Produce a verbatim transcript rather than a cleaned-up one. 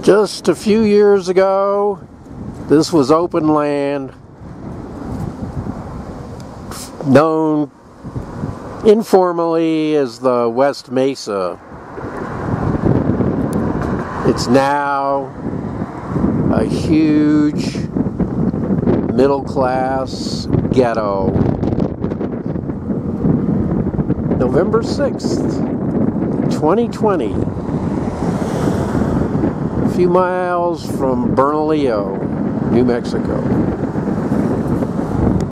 Just a few years ago, this was open land, known informally as the West Mesa. It's now a huge middle-class ghetto. November sixth, twenty twenty. A few miles from Bernalillo, New Mexico.